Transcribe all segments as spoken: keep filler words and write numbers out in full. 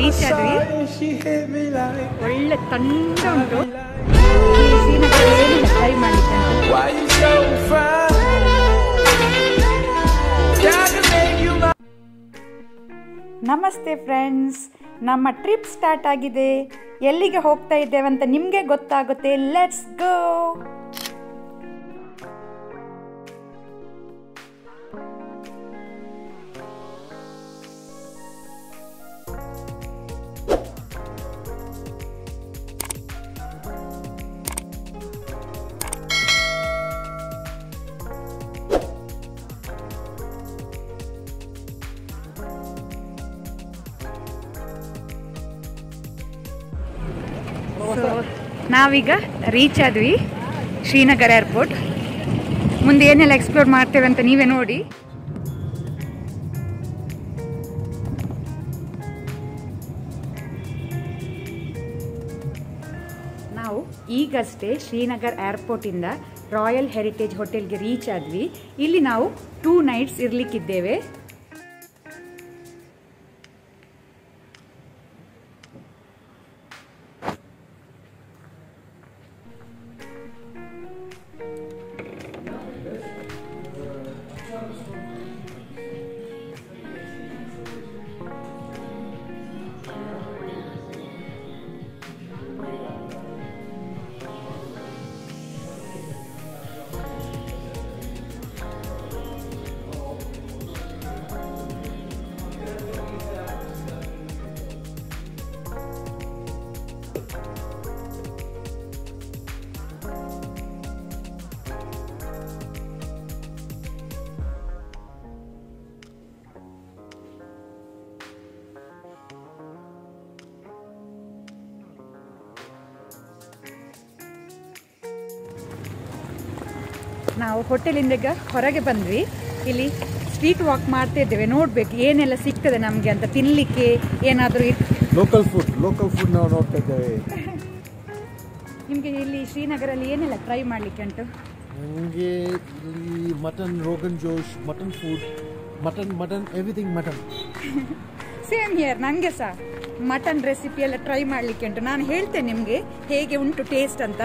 Reach ಆದ್ವಿ. ಒಳ್ಳೆ ತಂಡ ಉಂಟು. ಶ್ರೀನಗರ ಏನಿಲ್ಲ ಟ್ರೈ ಮಾಡಿದ್ದೆ. ನಮಸ್ತೆ ಫ್ರೆಂಡ್ಸ್, ನಮ್ಮ ಟ್ರಿಪ್ ಸ್ಟಾರ್ಟ್ ಆಗಿದೆ. ಎಲ್ಲಿಗೆ ಹೋಗ್ತಾ ಇದ್ದೇವೆ ಅಂತ ನಿಮಗೆ ಗೊತ್ತಾಗುತ್ತೆ. Let's go. ಸೊ ನಾವೀಗ ರೀಚ್ ಆದ್ವಿ ಶ್ರೀನಗರ ಏರ್ಪೋರ್ಟ್. ಮುಂದೆ ಏನೆಲ್ಲ ಎಕ್ಸ್ಪ್ಲೋರ್ ಮಾಡ್ತೇವೆ ಅಂತ ನೀವೇ ನೋಡಿ. ನಾವು ಈಗಷ್ಟೇ ಶ್ರೀನಗರ್ ಏರ್ಪೋರ್ಟಿಂದ ರಾಯಲ್ ಹೆರಿಟೇಜ್ ಹೋಟೆಲ್ಗೆ ರೀಚ್ ಆದ್ವಿ. ಇಲ್ಲಿ ನಾವು ಟೂ ನೈಟ್ಸ್ ಇರ್ಲಿಕ್ಕಿದ್ದೇವೆ. ನಾವು ಹೋಟೆಲಿಂದ ಈಗ ಹೊರಗೆ ಬಂದ್ವಿ. ಇಲ್ಲಿ ಸ್ಟ್ರೀಟ್ ವಾಕ್ ಮಾಡ್ತಾ ಇದ್ದೇವೆ. ನೋಡ್ಬೇಕು ಏನೆಲ್ಲ ಸಿಗ್ತದೆ ನಮಗೆ ಅಂತ ತಿನ್ಲಿಕ್ಕೆ. ಏನಾದರೂ ಲೋಕಲ್ ಫುಡ್ ಲೋಕಲ್ ಫುಡ್ ನಾವು ನೋಡ್ತಾ ಇದ್ದೇವೆ. ನಿಮಗೆ ಇಲ್ಲಿ ಶ್ರೀನಗರಲ್ಲಿ ಏನೆಲ್ಲ ಟ್ರೈ ಮಾಡಲಿಕ್ಕೆ ಉಂಟು? ನನಗೆ ಇಲ್ಲಿ mutton, rogan josh, mutton food, mutton mutton everything mutton. Same here, ನನಗೆ ಸಹ ಮಟನ್ ರೆಸಿಪಿ ಎಲ್ಲ ಟ್ರೈ ಮಾಡಲಿಕ್ಕೆ ಉಂಟು. ನಾನು ಹೇಳ್ತೇನೆ ನಿಮಗೆ ಹೇಗೆ ಉಂಟು ಟೇಸ್ಟ್ ಅಂತ.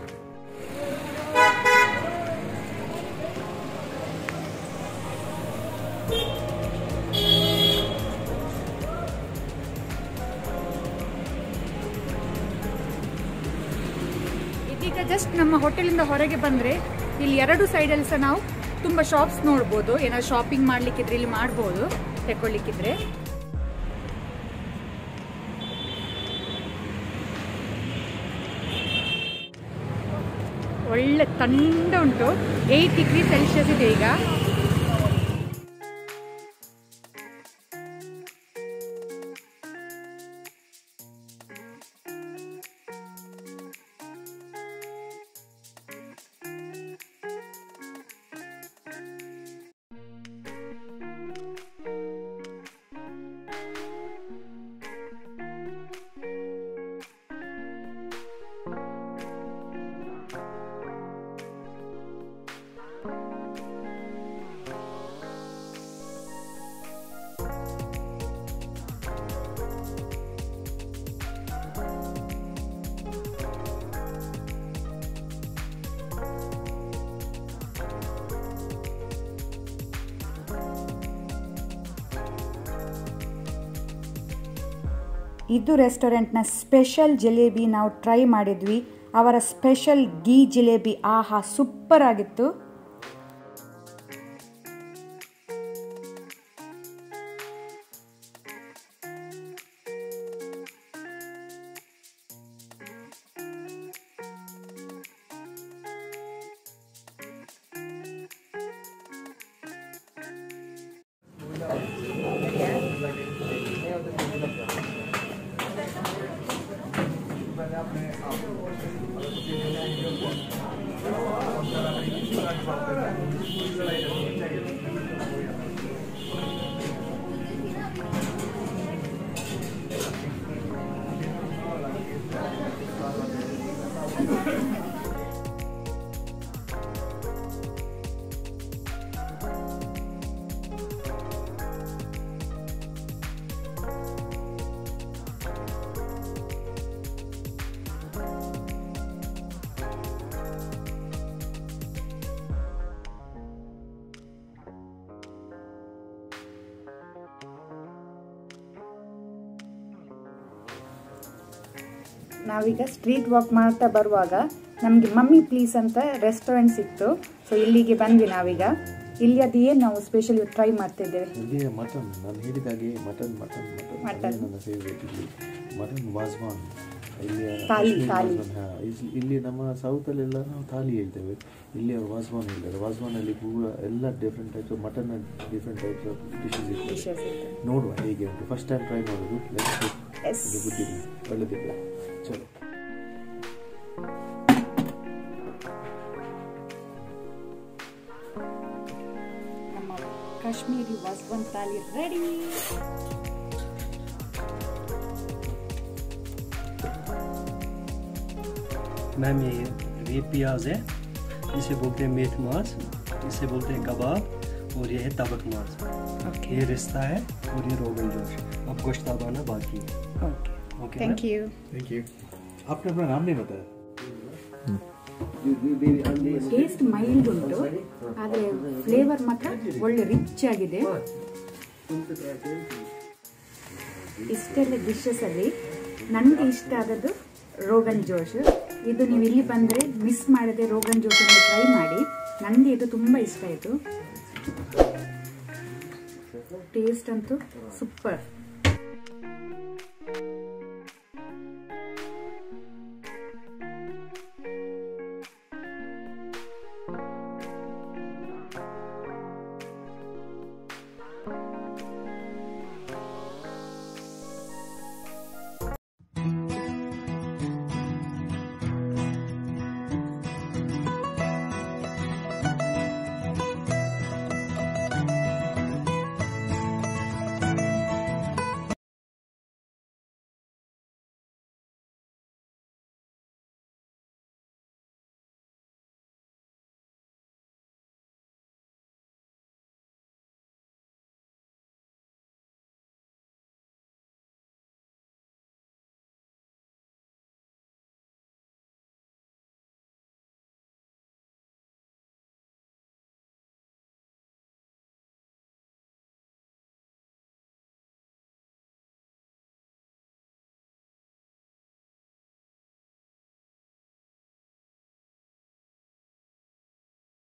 ಇದೀಗ ಜಸ್ಟ್ ನಮ್ಮ ಹೋಟೆಲಿಂದ ಹೊರಗೆ ಬಂದರೆ ಇಲ್ಲಿ ಎರಡು ಸೈಡಲ್ಲಿ ಸಹ ನಾವು ತುಂಬ ಶಾಪ್ಸ್ ನೋಡ್ಬೋದು. ಏನಾದ್ರು ಶಾಪಿಂಗ್ ಮಾಡಲಿಕ್ಕಿದ್ರೆ ಇಲ್ಲಿ ಮಾಡ್ಬೋದು, ತಗೊಳ್ಳಿಕ್ಕಿದ್ರೆ. ಒಳ್ಳೆ ತಂಡ ಉಂಟು. ಏಯ್ಟ್ ಡಿಗ್ರಿ ಸೆಲ್ಸಿಯಸ್ ಇದೆ ಈಗ. ಇದು ರೆಸ್ಟೋರೆಂಟ್ನ ಸ್ಪೆಷಲ್ ಜಿಲೇಬಿ ನಾವು ಟ್ರೈ ಮಾಡಿದ್ವಿ. ಅವರ ಸ್ಪೆಷಲ್ ಗೀ ಜಿಲೇಬಿ, ಆಹಾ ಸೂಪರ್ ಆಗಿತ್ತು. ನಾವೀಗ ಸ್ಟ್ರೀಟ್ ವಾಕ್ ಮಾಡ್ತಾ ಬರುವಾಗ ನಮಗೆ ಮಮ್ಮಿ ಪ್ಲೀಸ್ ಅಂತ ರೆಸ್ಟೋರೆಂಟ್ ಸಿಕ್ತು. ಸೊ ಇಲ್ಲಿಗೆ ಬಂದ್ವಿ ನಾವೀಗ. ಇಲ್ಲಿ ಅದು ಏನು ನಾವು ಸ್ಪೆಷಲ್ ಟ್ರೈ ಮಾಡ್ತಿದ್ದೇವೆ. ಇಲ್ಲಿ ಮಟನ್, ನಾನು ಹೇಳಿದಾಗೆ ಮಟನ್ ಮಟನ್ ಮಟನ್ ನನ್ನ ಫೇವ್ರೇಟ್. ಇಲ್ಲಿ ಮಟನ್ ವಾಜ್ವಾನ್, ಇಲ್ಲಿ ಥಾಲಿ ಥಾಲಿ ಇಲ್ಲಿ ನಮ್ಮ ಸೌತಲ್ಲೆಲ್ಲ ನಾವು ಥಾಲಿ ಹೇಳ್ತೇವೆ, ಇಲ್ಲಿ ಅವ್ರು ವಾಜ್ವಾನ್ ಹೇಳ್ತಾರೆ. ವಾಜ್ವಾನಲ್ಲಿ ಪೂರ ಎಲ್ಲ different types of mutton and different types of dishes ಇರ್ತದೆ. ನೋಡುವ ಹೇಗೆ ಉಂಟು. ಫಸ್ಟ್ ಟೈಮ್ ಟ್ರೈ ಮಾಡೋದು. ಬುದ್ಧಿರಲಿ, ಒಳ್ಳೆದಿದೆ. ಚಲೋ. ನಮ್ಮ ಕಾಶ್ಮೀರಿ ವಾಜ್ವಾನ್ ಥಾಲಿ ರೆಡಿ. मैम ये ये प्याज है, इसे बोलते हैं मीट मांस, इसे बोलते हैं कबाब, और ये है तबक मांस. ओके, ये रिश्ता है और ये रोगन जोश. अब गोश्त आना बाकी है. Okay, okay thank you. Thank you. आपने अपना नाम नहीं बताया. ಟೇಸ್ಟ್ ಮೈಲ್ಡ್ ಉಂಟು, ಆದರೆ ಫ್ಲೇವರ್ ಮಾತ್ರ ಒಳ್ಳೆ ರಿಚ್ ಆಗಿದೆ. ಇಷ್ಟೆಲ್ಲ ಡಿಶಸ್ ಅಲ್ಲಿ ನನಗೆ ಇಷ್ಟ ಆದದ್ದು ರೋಗನ್ ಜೋಶ್. ಇದು ನೀವು ಇಲ್ಲಿ ಬಂದರೆ ಮಿಸ್ ಮಾಡದೆ ರೋಗನ್ ಜೋಶ್ ಅನ್ನು ಟ್ರೈ ಮಾಡಿ. ನನಗೆ ಇದು ತುಂಬ ಇಷ್ಟ ಆಯಿತು. ಟೇಸ್ಟ್ ಅಂತೂ ಸೂಪರ್.